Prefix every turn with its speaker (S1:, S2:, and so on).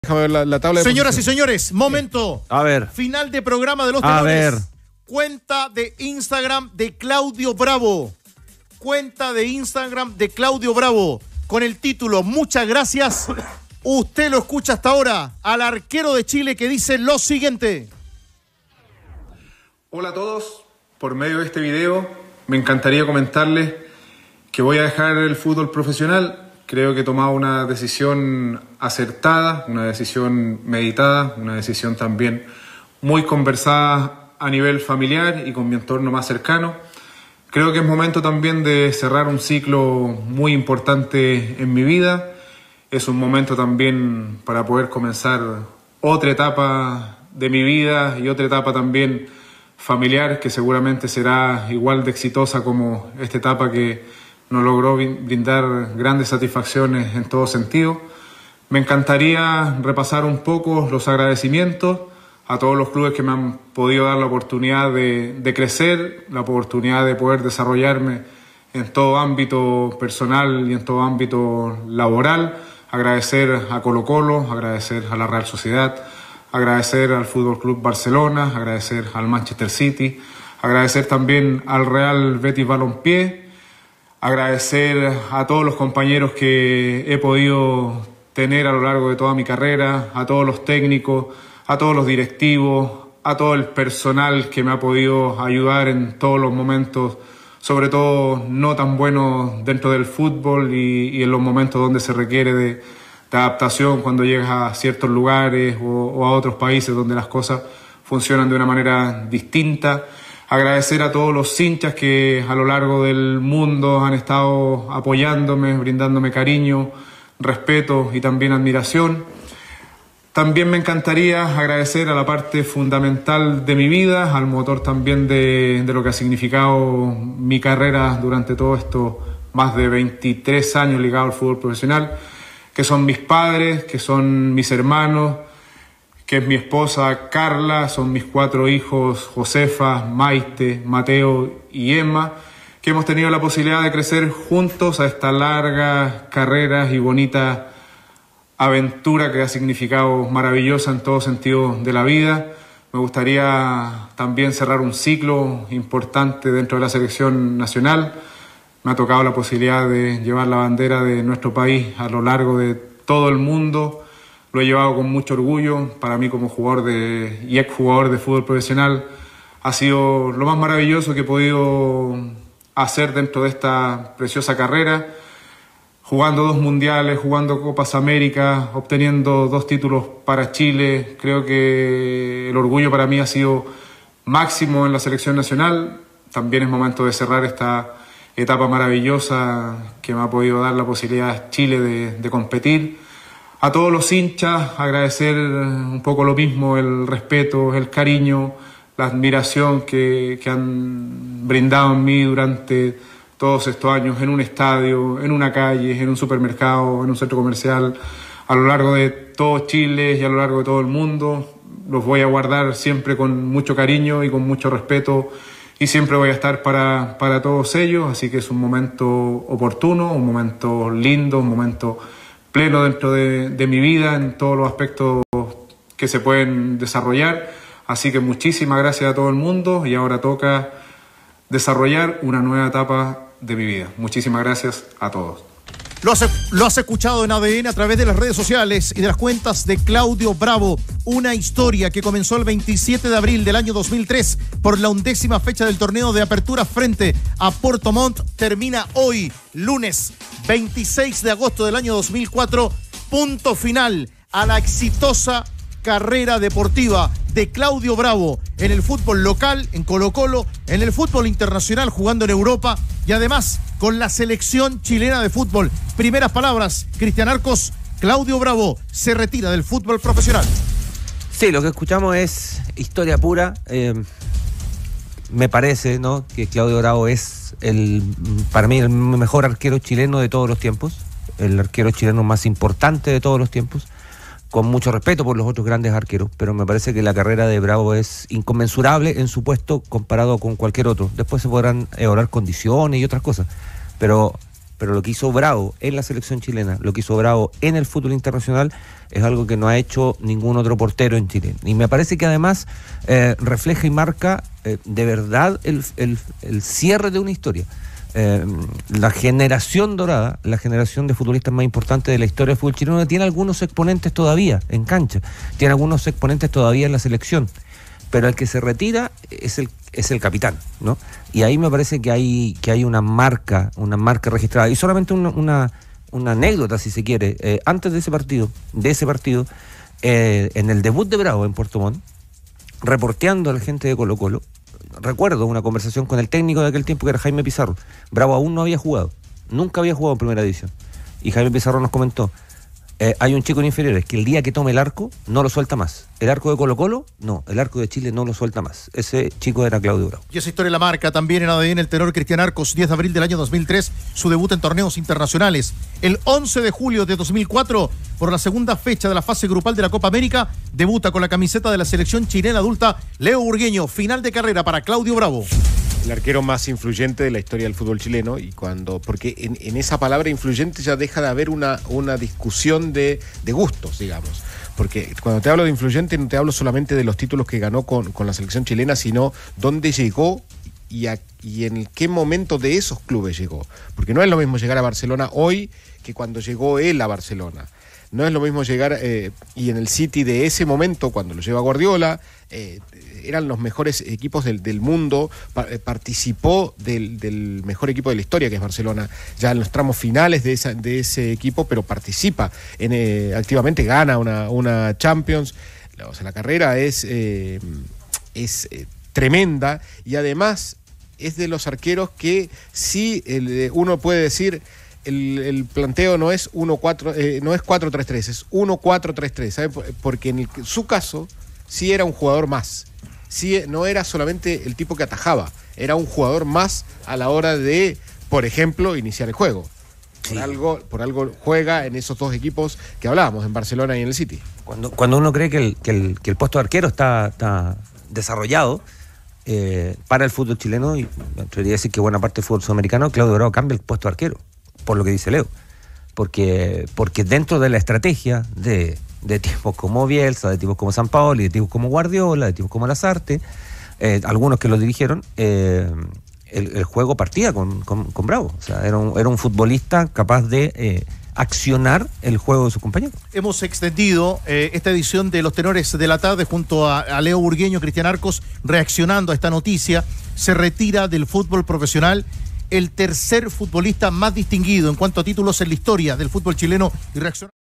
S1: Déjame ver la tabla de
S2: Señoras y
S1: posición.
S2: señores, momento.
S3: A ver.
S2: Final de programa de los
S3: A
S2: tenores.
S3: ver.
S2: Cuenta de Instagram de Claudio Bravo. Cuenta de Instagram de Claudio Bravo. Con el título Muchas gracias. Usted lo escucha hasta ahora al arquero de Chile que dice lo siguiente.
S1: Hola a todos. Por medio de este video me encantaría comentarles que voy a dejar el fútbol profesional. Creo que he tomado una decisión acertada, una decisión meditada, una decisión también muy conversada a nivel familiar y con mi entorno más cercano. Creo que es momento también de cerrar un ciclo muy importante en mi vida. Es un momento también para poder comenzar otra etapa de mi vida y otra etapa también familiar que seguramente será igual de exitosa como esta etapa que nos logró brindar grandes satisfacciones en todo sentido. Me encantaría repasar un poco los agradecimientos a todos los clubes que me han podido dar la oportunidad de crecer, la oportunidad de poder desarrollarme en todo ámbito personal y en todo ámbito laboral. Agradecer a Colo-Colo, agradecer a la Real Sociedad, agradecer al Fútbol Club Barcelona, agradecer al Manchester City, agradecer también al Real Betis Balompié, agradecer a todos los compañeros que he podido tener a lo largo de toda mi carrera, a todos los técnicos, a todos los directivos, a todo el personal que me ha podido ayudar en todos los momentos, sobre todo no tan buenos dentro del fútbol y en los momentos donde se requiere de adaptación cuando llegas a ciertos lugares o a otros países donde las cosas funcionan de una manera distinta. Agradecer a todos los hinchas que a lo largo del mundo han estado apoyándome, brindándome cariño, respeto y también admiración. También me encantaría agradecer a la parte fundamental de mi vida, al motor también de lo que ha significado mi carrera durante todo esto, más de 23 años ligado al fútbol profesional, que son mis padres, que son mis hermanos, que es mi esposa Carla, son mis 4 hijos, Josefa, Maite, Mateo y Emma, que hemos tenido la posibilidad de crecer juntos a esta larga carrera y bonita aventura que ha significado maravillosa en todo sentido de la vida. Me gustaría también cerrar un ciclo importante dentro de la selección nacional. Me ha tocado la posibilidad de llevar la bandera de nuestro país a lo largo de todo el mundo. Lo he llevado con mucho orgullo. Para mí como jugador y exjugador de fútbol profesional ha sido lo más maravilloso que he podido hacer dentro de esta preciosa carrera, jugando 2 mundiales, jugando Copas América, obteniendo 2 títulos para Chile. Creo que el orgullo para mí ha sido máximo en la selección nacional. También es momento de cerrar esta etapa maravillosa que me ha podido dar la posibilidad Chile de competir. A todos los hinchas, agradecer un poco lo mismo, el respeto, el cariño, la admiración que han brindado en mí durante todos estos años, en un estadio, en una calle, en un supermercado, en un centro comercial, a lo largo de todo Chile y a lo largo de todo el mundo. Los voy a guardar siempre con mucho cariño y con mucho respeto y siempre voy a estar para todos ellos, así que es un momento oportuno, un momento lindo, un momento pleno dentro de mi vida en todos los aspectos que se pueden desarrollar. Así que muchísimas gracias a todo el mundo y ahora toca desarrollar una nueva etapa de mi vida. Muchísimas gracias a todos.
S2: Lo has escuchado en ADN a través de las redes sociales y de las cuentas de Claudio Bravo. Una historia que comenzó el 27 de abril del año 2003 por la 11ª fecha del torneo de apertura frente a Puerto Montt. Termina hoy, lunes 26 de agosto del año 2004. Punto final a la exitosa carrera deportiva de Claudio Bravo en el fútbol local, en Colo-Colo, en el fútbol internacional jugando en Europa y además con la selección chilena de fútbol. Primeras palabras, Cristian Arcos. Claudio Bravo se retira del fútbol profesional.
S3: Sí, lo que escuchamos es historia pura. Me parece, ¿no?, que Claudio Bravo es para mí el mejor arquero chileno de todos los tiempos, el arquero chileno más importante de todos los tiempos, con mucho respeto por los otros grandes arqueros, pero me parece que la carrera de Bravo es inconmensurable en su puesto comparado con cualquier otro. Después se podrán evaluar condiciones y otras cosas, pero pero lo que hizo Bravo en la selección chilena, lo que hizo Bravo en el fútbol internacional, es algo que no ha hecho ningún otro portero en Chile. Y me parece que además refleja y marca de verdad el cierre de una historia. La generación dorada, la generación de futbolistas más importantes de la historia del fútbol chileno, tiene algunos exponentes todavía en cancha, tiene algunos exponentes todavía en la selección, pero el que se retira es el capitán, ¿no? Y ahí me parece que hay una marca registrada. Y solamente una anécdota, si se quiere, antes de ese partido, en el debut de Bravo en Puerto Montt, reporteando a la gente de Colo-Colo, recuerdo una conversación con el técnico de aquel tiempo, que era Jaime Pizarro. Bravo aún no había jugado, nunca había jugado en primera división. Y Jaime Pizarro nos comentó, hay un chico en inferiores que el día que tome el arco, no lo suelta más. El arco de Colo-Colo, no, el arco de Chile no lo suelta más. Ese chico era Claudio Bravo.
S2: Y esa historia la marca también en ADN el tenor Cristian Arcos, 10 de abril del año 2003, su debut en torneos internacionales. El 11 de julio de 2004, por la segunda fecha de la fase grupal de la Copa América, debuta con la camiseta de la selección chilena adulta Leo Burgueño. Final de carrera para Claudio Bravo.
S4: El arquero más influyente de la historia del fútbol chileno, porque en esa palabra influyente ya deja de haber una discusión de gustos, digamos. Porque cuando te hablo de influyente no te hablo solamente de los títulos que ganó con la selección chilena, sino dónde llegó y en qué momento de esos clubes llegó. Porque no es lo mismo llegar a Barcelona hoy que cuando llegó él a Barcelona. No es lo mismo llegar y en el City de ese momento, cuando lo lleva Guardiola, eran los mejores equipos del mundo, participó del mejor equipo de la historia, que es Barcelona, ya en los tramos finales de ese equipo, pero participa activamente, gana una Champions. O sea, la carrera es tremenda, y además es de los arqueros que sí uno puede decir... El planteo no es 1-4, no es 4-3-3, es 1-4-3-3, ¿sabe? Porque en su caso sí era un jugador más, sí, no era solamente el tipo que atajaba, era un jugador más a la hora de, por ejemplo, iniciar el juego. Sí. Por algo juega en esos dos equipos que hablábamos, en Barcelona y en el City.
S3: Cuando uno cree que el puesto de arquero está desarrollado para el fútbol chileno, y me atrevería a decir que buena parte del fútbol sudamericano, Claudio Bravo cambia el puesto de arquero, por lo que dice Leo, porque dentro de la estrategia de tipos como Bielsa, de tipos como Sampaoli, de tipos como Guardiola, de tipos como Lasarte, algunos que lo dirigieron, el juego partía con Bravo. O sea, era un futbolista capaz de accionar el juego de sus compañeros.
S2: Hemos extendido esta edición de Los Tenores de la Tarde junto a Leo Burgueño, Cristian Arcos, reaccionando a esta noticia. Se retira del fútbol profesional el tercer futbolista más distinguido en cuanto a títulos en la historia del fútbol chileno, y reacciona.